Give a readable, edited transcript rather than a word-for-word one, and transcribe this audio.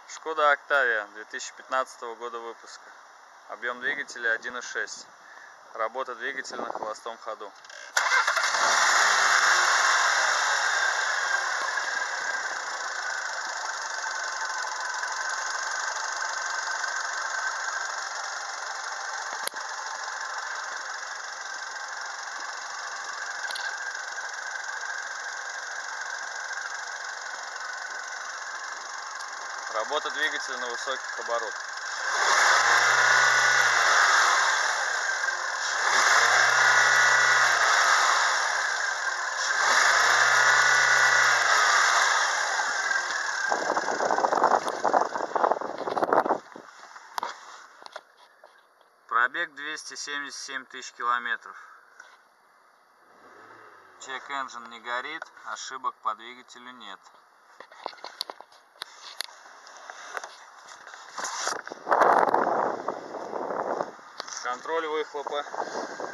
Шкода Октавия 2015 года выпуска. Объем двигателя 1.6. Работа двигателя на холостом ходу. Работа двигателя на высоких оборотах. Пробег 277 тысяч километров. Check engine не горит, ошибок по двигателю нет. Контроль выхлопа.